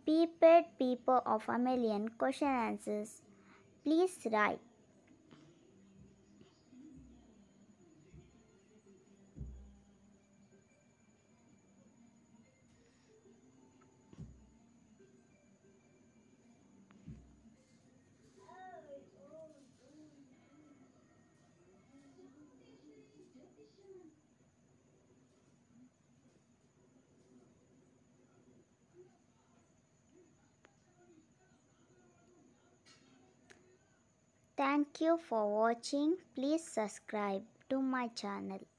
Prepared paper of a million question answers. Please write. Thank you for watching. Please subscribe to my channel.